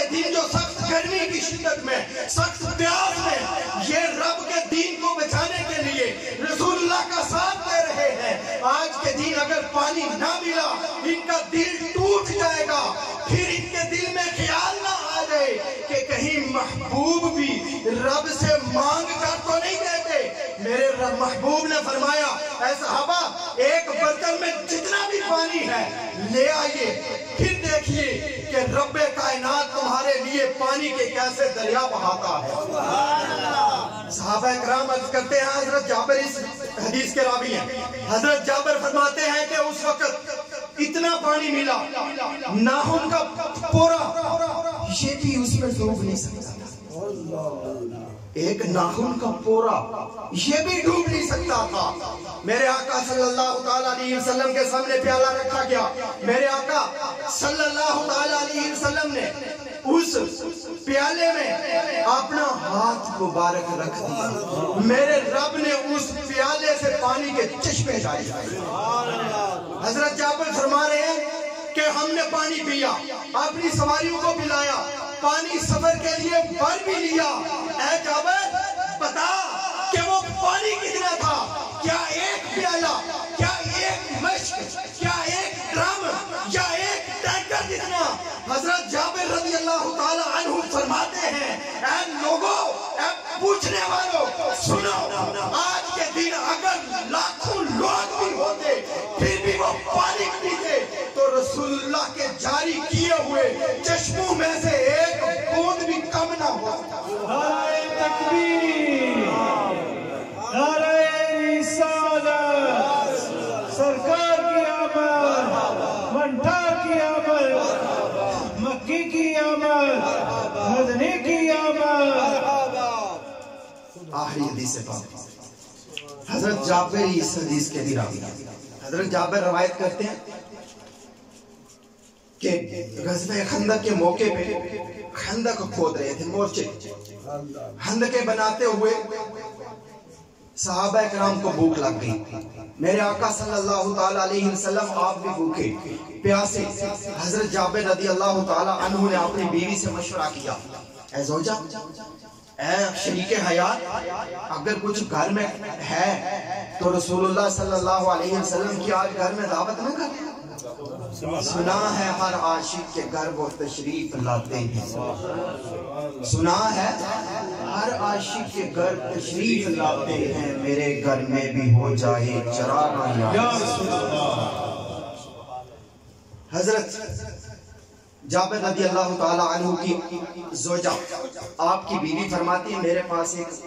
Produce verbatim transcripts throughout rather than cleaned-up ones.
کے دن جو سخت گرمی کی شدت میں، سخت پیاس میں یہ رب کے دین کو بچانے کے لیے رسول اللہ کا ساتھ دے رہے ہیں، آج کے دن اگر پانی نہ ملا ان کا دل ٹوٹ جائے گا، پھر ان کے دل میں خیال نہ آ جائے کہ کہیں محبوب بھی رب سے مانگ کر تو نہیں دیتے۔ میرے رب محبوب نے فرمایا اے صحابہ ایک برتن میں جتنا بھی پانی ہے لے آئیے، پھر دیکھیے کہ رب کائنات تمہارے لیے پانی کے کیسے دریا بہاتا ہے۔ صحابہ کرام عرض کرتے ہیں، حضرت جابر اس حدیث کے راوی ہیں، حضرت جابر فرماتے ہیں کہ اس وقت اتنا پانی ملا ناخن کا پورا یہ بھی اس میں ڈوب نہیں سکتا، ایک ناخن کا پورا یہ بھی ڈوب نہیں سکتا تھا۔ میرے آقا صلی اللہ تعالیٰ علیہ وسلم کے سامنے پیالہ رکھا گیا، میرے آقا صلی اللہ تعالیٰ علیہ وسلم نے اس پیالے میں اپنا ہاتھ مبارک رکھ دیا، میرے رب نے اس پیالے سے پانی کے چشمے جائے۔ حضرت جابر فرما رہے ہیں کہ ہم نے پانی پیا، اپنی سواریوں کو پلایا، پانی سفر کے لیے بھر بھی لیا۔ اے جابر بتا کہ وہ پانی کتنا تھا؟ کیا ایک پیالہ، کیا ایک مشک، کیا ایک ڈرم، یا ایک ٹینکر جتنا؟ حضرت جابر رضی اللہ تعالی عنہ فرماتے ہیں اے لوگوں، اے پوچھنے والوں سنو، آج کے دن اگر لاکھوں لوگ بھی ہوتے پھر بھی وہ پانی پیتے تو رسول اللہ کے جاری کیے ہوئے چشموں میں سے ایک بوند بھی کم نہ ہوتا۔ نعرہ تکبیر، نعرہ رسالت، سرکار کی آمد، منٹا کی آمد، مکی کی آمد، مدنی کی آمد۔ آخری حدیث پاک حضرت جابر اس حدیث کے بھی راوی ہیں۔ حضرت جابر روایت کرتے ہیں کہ غزوہ خندق کے موقع پہ خندق کھود رہے تھے، مورچے خندقیں بناتے ہوئے صحابہ کرام کو بھوک لگ گئی، میرے آقا صلی اللہ تعالیٰ علیہ وسلم آپ بھی بھوکے پیاسے۔ حضرت جابر رضی اللہ تعالیٰ عنہ نے اپنی بیوی سے مشورہ کیا، اے زوجہ، اے شریک حیات، اگر کچھ گھر میں ہے تو رسول اللہ صلی اللہ علیہ وسلم کی آج گھر میں دعوت نہ کریں۔ سنا ہے ہر عاشق کے گھر وہ تشریف لاتے ہیں، سنا ہے ہر عاشق کے گھر تشریف لاتے ہیں، میرے گھر میں بھی ہو جائے چراغاں یا رسول اللہ۔ حضرت جابر رضی اللہ تعالی عنہ کی زوجہ آپ کی بیوی فرماتی ہے میرے پاس ایک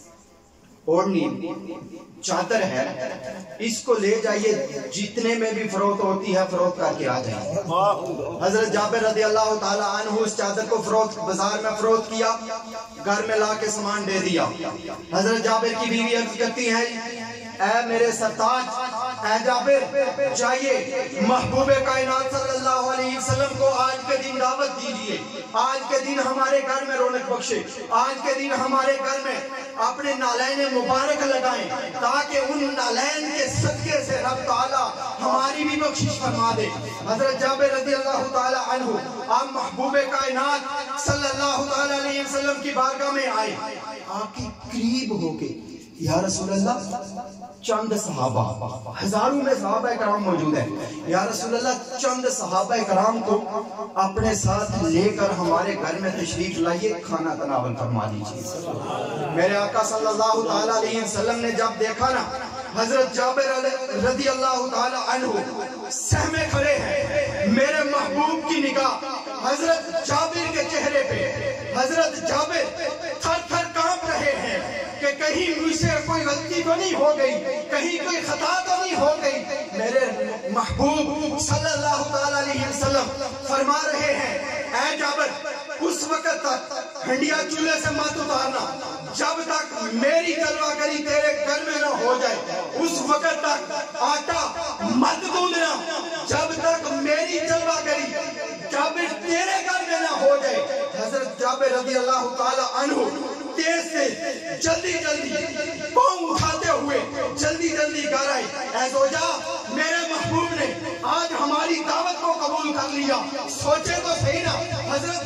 اوڑھنی چادر ہے، اس کو لے جائیے، جتنے میں بھی فروخت ہوتی ہے فروخت کر کے آ جائیں۔ حضرت جابر رضی اللہ تعالی عنہ اس چادر کو فروخت بازار میں فروخت کیا، گھر میں لا کے سامان دے دیا۔ حضرت جابر کی بیوی عرض کرتی ہے اے میرے سرتاج، اے جابر جائیے محبوب کائنات صلی اللہ علیہ وسلم کو آج کے دن دعوت دیجئے، آج کے دن ہمارے گھر میں رونق بخشے، آج کے دن ہمارے گھر میں اپنے نالین مبارک لگائیں تاکہ ان نالین کے صدقے سے رب تعالی ہماری بھی بخشش فرما دے۔ حضرت جابر رضی اللہ تعالی عنہ آپ محبوب کائنات صلی اللہ تعالی علیہ وسلم کی بارگاہ میں آئے، آپ کے قریب ہو کے یا رسول اللہ، چند صحابہ، ہزاروں میں صحابہ کرام موجود ہیں، یا رسول اللہ چند صحابہ کرام کو اپنے ساتھ لے کر ہمارے گھر میں تشریف لائیے، کھانا تناول فرما دیجیے۔ میرے آقا صلی اللہ تعالیٰ علیہ وسلم نے جب دیکھا نا حضرت جابر رضی اللہ تعالیٰ عنہ سہمے کھڑے ہیں، میرے محبوب کی نگاہ حضرت جابر کے چہرے پہ، حضرت جابر تھر تھر کانپ رہے ہیں کہ کہیں مجھ سے کوئی غلطی تو نہیں ہو گئی، کہیں کوئی خطا تو نہیں ہو گئی۔ میرے محبوب صلی اللہ تعالیٰ علیہ وسلم فرما رہے ہیں اے جابر اس وقت تک ہنڈیا چولہے سے مت اتارنا جب تک میری جلوہ گری تیرے گھر میں نہ ہو جائے، اس وقت تک آٹا مت گوندنا جب تک میری جلوہ گری جابر تیرے گھر میں نہ ہو جائے۔ حضرت جابر رضی اللہ تعالی عنہ تیز سے جلدی جلدی پاؤں اٹھاتے ہوئے جلدی جلدی گھر آئے، اے زوجہ میرے محبوب نے آج ہماری دعوت کو قبول کر لیا۔ سوچے تو صحیح نا، حضرت جابر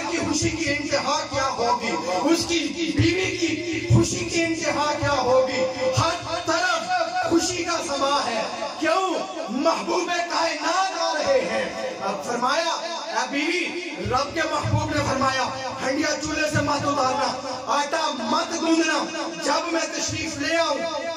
کی خوشی کی انتہا کیا ہوگی، اس کی بیوی کی خوشی کی انتہا کیا ہوگی، ہر طرف خوشی کا سما ہے، کیوں؟ محبوب کائنات آ رہے ہیں۔ اب فرمایا اے بیوی، رب کے محبوب نے فرمایا ہنڈیا چولہے سے مت اتارنا، آٹا مت گوندنا، جب میں تشریف لے آؤں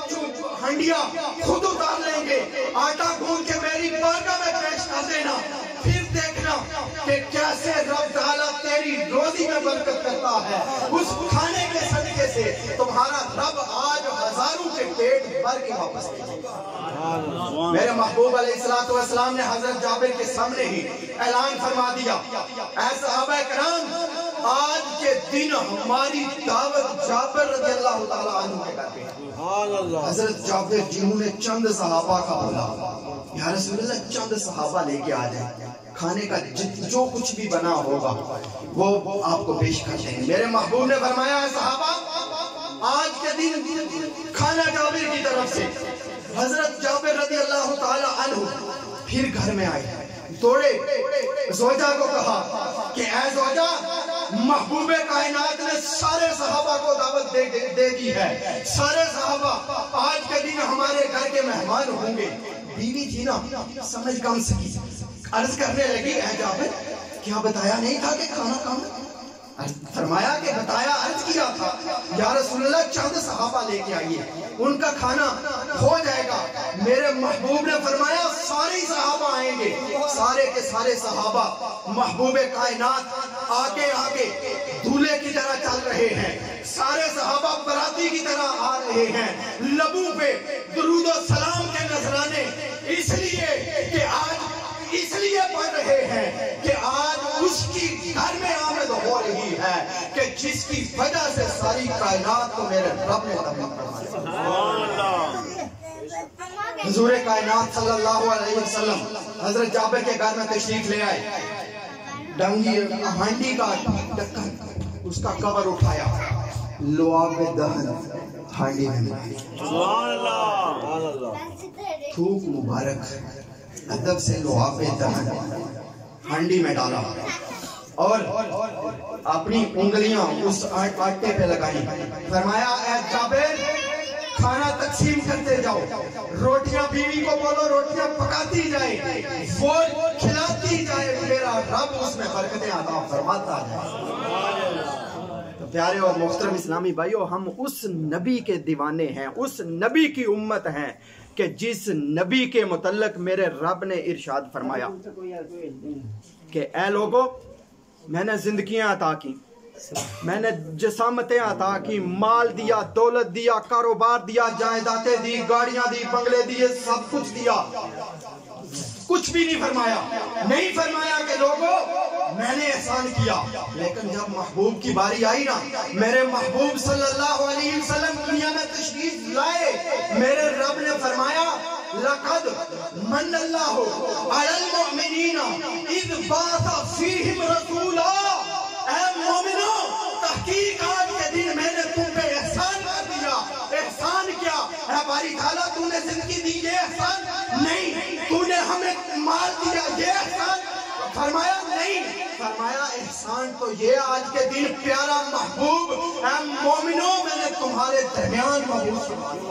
ہنڈیا خود اتار لیں گے، آٹا گوند کے میری بارگاہ میں پیش کر دینا، پھر دیکھنا کہ کیسے رب تعالیٰ تیری روزی میں برکت کرتا ہے۔ اس کھانے کے صدقے سے تمہارا رب آج ہزاروں کے پیٹ بھر کے واپس بھیجے گا۔ میرے محبوب علیہ السلام نے حضرت جابر کے سامنے ہی اعلان فرما دیا، اے صحابہ کرام، آج کے دن ہماری دعوت جابر رضی اللہ تعالیٰ عنہ کے گھر پہ ہے۔ حضرت جابر جنہوں نے چند صحابہ کا بولا، یا رسول اللہ چند صحابہ لے کے آ جائیں، کھانے کا جو کچھ بھی بنا ہوگا وہ آپ کو پیش کر دیں گے۔ میرے محبوب نے فرمایا ہے صحابہ، آج کے دن کھانا جابر کی طرف سے۔ حضرت جابر رضی اللہ تعالی عنہ پھر گھر میں آئے، توڑے زوجہ کو کہا کہ اے زوجہ، محبوب کائنات نے سارے صحابہ کو دعوت دے, دے دی ہے، سارے صحابہ آج کے دن ہمارے گھر کے مہمان ہوں گے۔ بیوی تھی نا، سمجھ کم سکی، عرض کرنے لگی اے جابر، کیا بتایا نہیں تھا کہ کھانا کھانا؟ فرمایا کہ بتایا، عرض کیا تھا یا رسول اللہ چند صحابہ لے کے آئیے، ان کا کھانا ہو جائے گا۔ میرے محبوب نے فرمایا سارے صحابہ آئیں گے، سارے کے سارے صحابہ محبوب کائنات آگے آگے دولہے کی طرح چل رہے ہیں، سارے صحابہ براتی کی طرح آ رہے ہیں، لبوں پہ درود و سلام کے نذرانے اس لیے کہ آج اس لیے پڑھ رہے ہیں کہ آج اس کی گھر میں آمد ہو رہی ہے کہ جس کی وجہ سے ساری کائنات کو میرے رب نے تبلیغ فرمایا۔ حضور کائنات صلی اللہ علیہ وسلم حضرت جابر کے گھر میں تشریف لے آئے، ڈنگی ہانڈی کا ڈکن اس کا کور اٹھایا، لعاب دہن ہانڈی میں ملائی، تھوک مبارک ادب سے لعاب دہن ہانڈی میں ڈالا اور اپنی انگلیاں اس آٹے پہ لگائیں، فرمایا اے جابر کھانا تقسیم کرتے جاؤ، روٹیاں بیوی کو بولو روٹیاں پکاتی جائے، وہ کھلاتی جائے، میرا رب اس میں برکتیں عطا فرماتا جائے۔ تو پیارے اور محترم اسلامی بھائیو، ہم اس نبی کے دیوانے ہیں، اس نبی کی امت ہیں کہ جس نبی کے متعلق میرے رب نے ارشاد فرمایا کہ اے لوگو، میں نے زندگیاں عطا کی، میں نے جسامتیں عطا کی، مال دیا، دولت دیا، کاروبار دیا، جائیدادیں دی، گاڑیاں دی، بنگلے دیے، سب کچھ دیا، کچھ بھی نہیں فرمایا، نہیں فرمایا کہ لوگوں میں نے احسان کیا، لیکن جب محبوب کی باری آئی نا، میرے محبوب صلی اللہ علیہ وسلم دنیا میں تشریف لائے، میرے رب نے فرمایا لقد من اللہ علی المؤمنین اذ بعث فیہم رسولا، اے مومنوں تحقیق آج کے دن میں نے تم پہ احسان کر دیا۔ احسان کیا؟ اے باری تعالیٰ تو نے زندگی دی، یہ احسان نہیں، تو نے ہمیں مال دیا، یہ احسان؟ فرمایا نہیں، فرمایا احسان تو یہ آج کے دن پیارا محبوب اے مومنوں میں نے تمہارے درمیان محبوب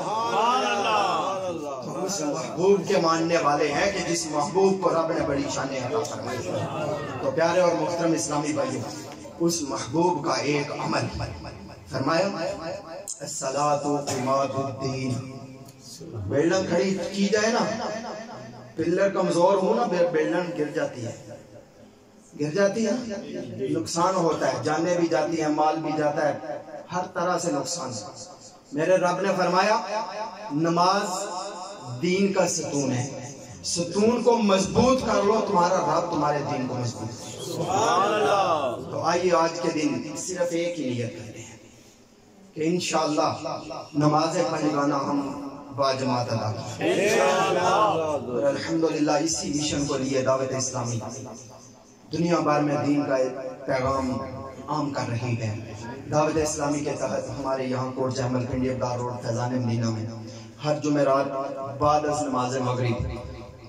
اس محبوب کے ماننے والے ہیں کہ جس محبوب کو رب نے بڑی شان عطا فرمائی۔ تو پیارے اور محترم اسلامی بھائیوں، اس محبوب کا ایک عمل فرمایا الصلاۃ عماد الدین، بیلن کھڑی کی جائے نا، پلر کمزور ہو نا، بیلن گر جاتی ہے، گر جاتی ہے، نقصان ہوتا ہے، جانیں بھی جاتی ہیں، مال بھی جاتا ہے، ہر طرح سے نقصان۔ میرے رب نے فرمایا نماز دین کا ستون ہے، ستون کو مضبوط کر لو، تمہارا رب تمہارے دین کو مضبوط کرے۔ تو آئیے آج کے دن صرف ایک ہی نیت کرتے ہیں کہ انشاءاللہ نماز پنجگانہ ہم باجماعت ادا کریں، اور الحمدللہ اسی مشن کو لیے دعوت اسلامی دنیا بھر میں دین کا پیغام عام کر رہی ہے۔ دعوت اسلامی کے تحت ہمارے یہاں کوٹ جہمل پنڈی ابدار روڈ فیضان مدینہ میں ہر جمعرات بعد از نماز مغرب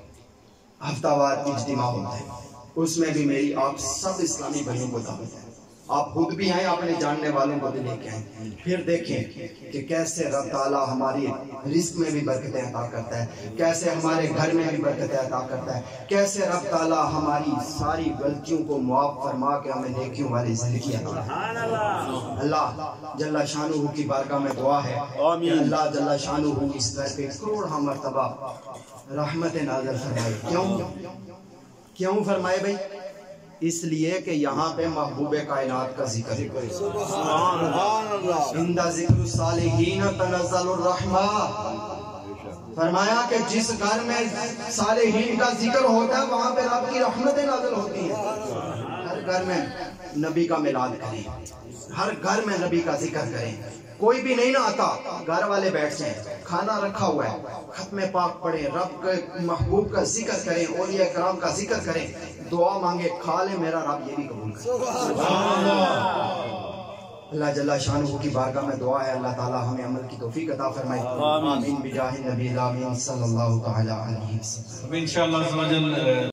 ہفتہ وار اجتماع ہوتا ہے، اس میں بھی میری آپ سب اسلامی بھائیوں کو دعوت ہے۔ آپ خود بھی ہیں، اپنے جاننے والوں کو بھی لے کے آئیں. پھر دیکھیں کہ کیسے رب تعالیٰ ہماری رزق میں بھی برکتیں عطا کرتا ہے، کیسے ہمارے گھر میں بھی برکتیں عطا کرتا ہے، کیسے رب تعالیٰ ہماری ساری غلطیوں کو معاف فرما کے ہمیں نیکیوں والی زندگی عطا کرتا ہے. اللہ جل شانہ کی بارگاہ میں دعا ہے کہ اللہ جل شانہ اس گھر پہ کروڑہ مرتبہ رحمت نازل فرمائے. کیوں کیوں فرمائے بھائی؟ اس لیے کہ یہاں پہ محبوب کائنات کا ذکر ہے. عند ذکر الصالحین تنزل الرحمہ. فرمایا کہ جس گھر میں صالحین کا ذکر ہوتا ہے وہاں پہ رب کی رحمتیں نازل ہوتی ہیں. ہر گھر میں نبی کا میلاد کریں، ہر گھر میں نبی کا ذکر کریں. کوئی بھی نہیں نہ آتا، گھر والے بیٹھ جائیں، کھانا رکھا ہوا ہے، ختم پاک پڑھیں، رب کے محبوب کا ذکر کریں، اولیاء کرام کا ذکر کریں، دعا مانگے، کھا لیں، میرا رب یہ بھی قبول کرے. اللہ جل شانہ کی بارگاہ میں دعا ہے اللہ تعالی ہمیں عمل کی توفیق عطا فرمائے. آمین بجاہ النبی الامین صلی اللہ تعالی علیہ وسلم. انشاءاللہ